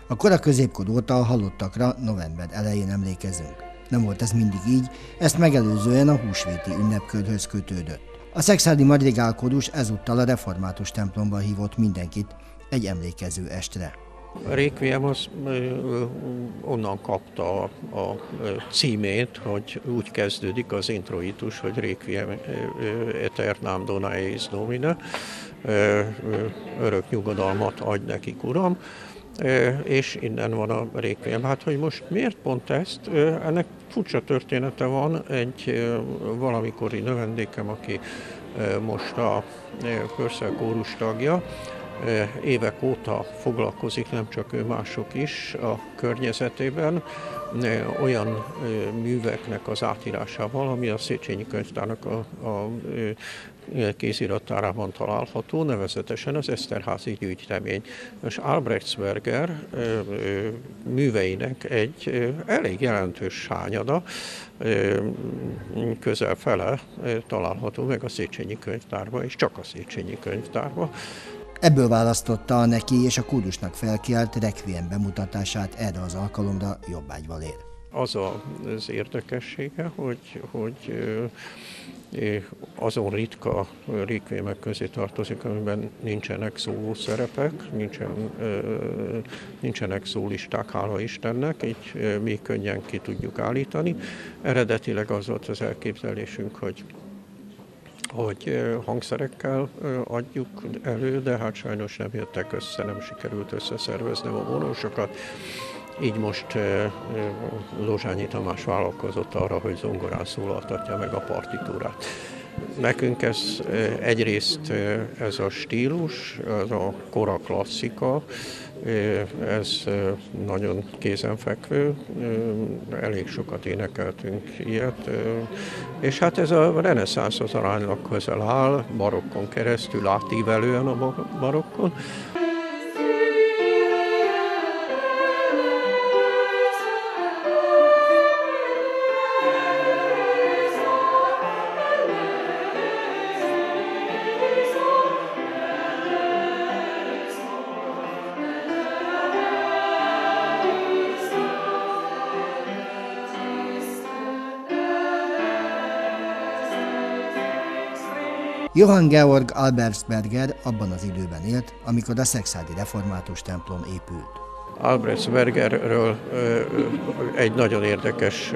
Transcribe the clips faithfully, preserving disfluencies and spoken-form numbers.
A kora középkor óta a halottakra november elején emlékezünk. Nem volt ez mindig így, ezt megelőzően a húsvéti ünnepkörhöz kötődött. A szekszárdi madrigálkórus ezúttal a református templomba hívott mindenkit egy emlékező estre. A Requiem az onnan kapta a, a címét, hogy úgy kezdődik az introitus, hogy Requiem aeternam dona eis Domine, örök nyugodalmat adj nekik, Uram, és innen van a Requiem. Hát, hogy most miért pont ezt? Ennek furcsa története van. Egy valamikori növendékem, aki most a Purcell kórus tagja, évek óta foglalkozik, nem csak ő, mások is a környezetében, olyan műveknek az átírásával, ami a Széchenyi Könyvtárnak a, a kéziratárában található, nevezetesen az Eszterházy gyűjtemény. És Albrechtsberger műveinek egy elég jelentős hányada, közel fele található meg a Széchenyi Könyvtárban, és csak a Széchenyi Könyvtárban. Ebből választotta a neki és a kórusnak felkiált Requiem bemutatását erre az alkalomra jobbágyval ér. Az az érdekessége, hogy, hogy azon ritka requiemek közé tartozik, amiben nincsenek szóló szerepek, nincsen, nincsenek szólisták, hála Istennek, így mi könnyen ki tudjuk állítani. Eredetileg az volt az elképzelésünk, hogy hogy hangszerekkel adjuk elő, de hát sajnos nem jöttek össze, nem sikerült összeszervezni a vonósokat. Így most Lozsányi Tamás vállalkozott arra, hogy zongorán szólaltatja meg a partitúrát. Nekünk ez egyrészt ez a stílus, ez a kora klasszika, ez nagyon kézenfekvő, elég sokat énekeltünk ilyet, és hát ez a reneszánsz az aránylag közel áll, barokkon keresztül, átívelően a barokkon. Johann Georg Albrechtsberger abban az időben élt, amikor a szekszárdi református templom épült. Albrechtsbergerről egy nagyon érdekes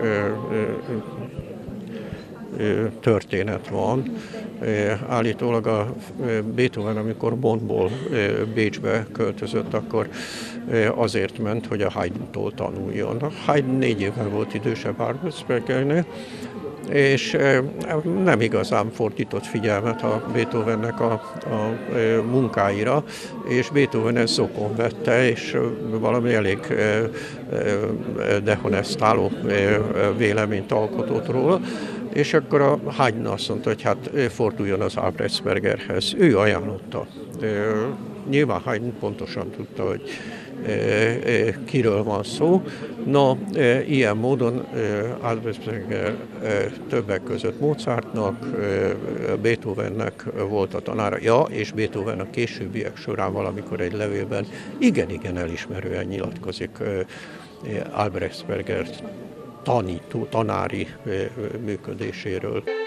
történet van. Állítólag a Beethoven, amikor Bonnból Bécsbe költözött, akkor azért ment, hogy a Haydntól tanuljon. A Haydn négy évvel volt idősebb Albrechtsbergernél, és nem igazán fordított figyelmet a Beethovennek a, a munkáira, és Beethoven ezt zokon vette, és valami elég dehonestáló véleményt alkotott róla, és akkor a Haydn azt mondta, hogy hát forduljon az Albrechtsbergerhez. Ő ajánlotta. Nyilván Haydn pontosan tudta, hogy kiről van szó. No, ilyen módon Albrechtsberger többek között Mozartnak, Beethovennek volt a tanára, ja, és Beethoven a későbbiek során valamikor egy levélben igen-igen elismerően nyilatkozik Albrechtsberger tanító, tanári működéséről.